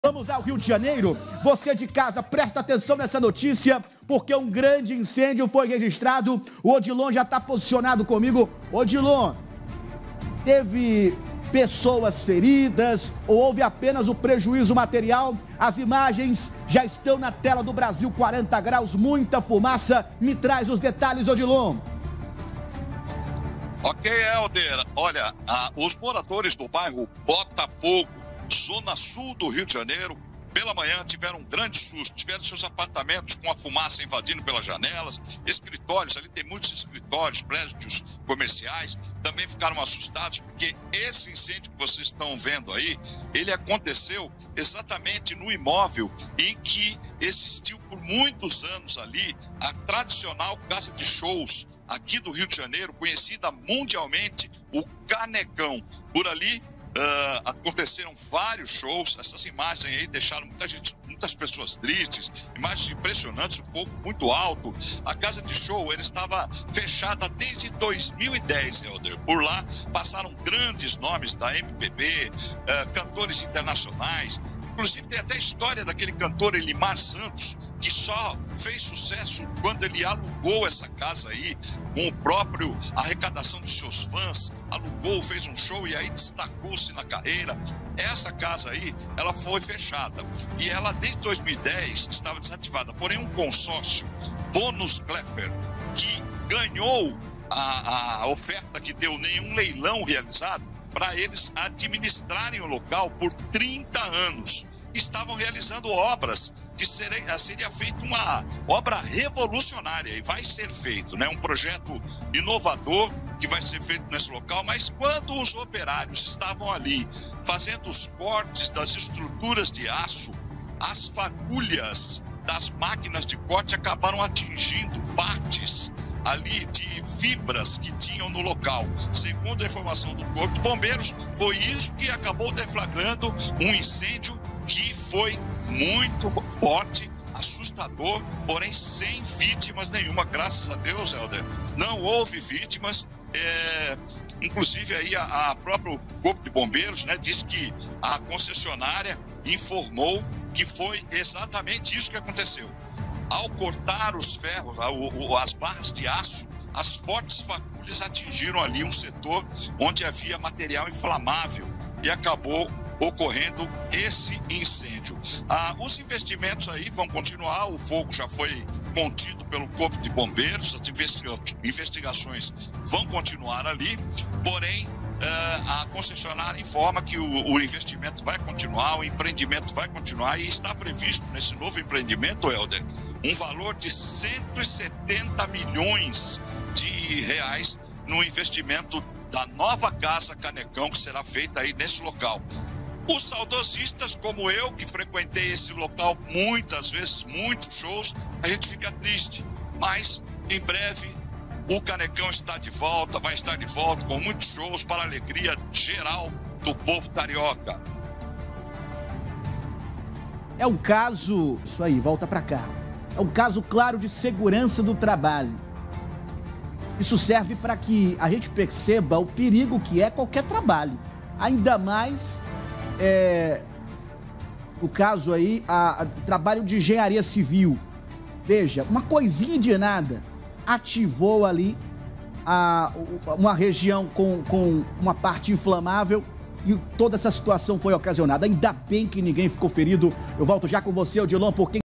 Vamos ao Rio de Janeiro. Você de casa, presta atenção nessa notícia, porque um grande incêndio foi registrado. O Odilon já está posicionado comigo. Odilon, teve pessoas feridas ou houve apenas o prejuízo material? As imagens já estão na tela do Brasil 40 graus, muita fumaça. Me traz os detalhes, Odilon. Ok, Helder. Olha, os moradores do bairro Botafogo, zona sul do Rio de Janeiro, pela manhã tiveram um grande susto, tiveram seus apartamentos com a fumaça invadindo pelas janelas, escritórios, ali tem muitos escritórios, prédios comerciais, também ficaram assustados porque esse incêndio que vocês estão vendo aí, ele aconteceu exatamente no imóvel em que existiu por muitos anos ali a tradicional casa de shows aqui do Rio de Janeiro, conhecida mundialmente, o Canecão. Por ali aconteceram vários shows. Essas imagens aí deixaram muitas pessoas tristes, imagens impressionantes, um fogo muito alto. A casa de show ela estava fechada desde 2010, Helder. Por lá passaram grandes nomes da MPB, cantores internacionais. Inclusive tem até a história daquele cantor Elimar Santos, que só fez sucesso quando ele alugou essa casa aí, com o próprio arrecadação dos seus fãs, alugou, fez um show e aí destacou-se na carreira. Essa casa aí, ela foi fechada e ela desde 2010 estava desativada, porém um consórcio, Bonus Clever, que ganhou a oferta que deu nenhum leilão realizado, para eles administrarem o local por 30 anos. Estavam realizando obras que seria feita uma obra revolucionária e vai ser feito, né? Um projeto inovador que vai ser feito nesse local, mas quando os operários estavam ali fazendo os cortes das estruturas de aço, as fagulhas das máquinas de corte acabaram atingindo partes ali de fibras que tinham no local. Segundo a informação do Corpo de Bombeiros, foi isso que acabou deflagrando um incêndio que foi muito forte, assustador, porém sem vítimas nenhuma, graças a Deus, Helder. Não houve vítimas, inclusive aí a próprio Corpo de Bombeiros, né, disse que a concessionária informou que foi exatamente isso que aconteceu. Ao cortar os ferros, as barras de aço, as fortes fagulhas atingiram ali um setor onde havia material inflamável e acabou ocorrendo esse incêndio. Os investimentos aí vão continuar, o fogo já foi contido pelo Corpo de Bombeiros, as investigações vão continuar ali, porém a concessionária informa que o investimento vai continuar, o empreendimento vai continuar e está previsto nesse novo empreendimento, Helder, um valor de 170 milhões de reais no investimento da nova Casa Canecão que será feita aí nesse local. Os saudosistas, como eu, que frequentei esse local muitas vezes, muitos shows, a gente fica triste, mas em breve o Canecão está de volta, vai estar de volta com muitos shows para a alegria geral do povo carioca. É um caso, isso aí, volta para cá. É um caso claro de segurança do trabalho. Isso serve para que a gente perceba o perigo que é qualquer trabalho. Ainda mais, o caso aí, trabalho de engenharia civil. Veja, uma coisinha de nada ativou ali uma região com uma parte inflamável e toda essa situação foi ocasionada. Ainda bem que ninguém ficou ferido. Eu volto já com você, Odilon, porque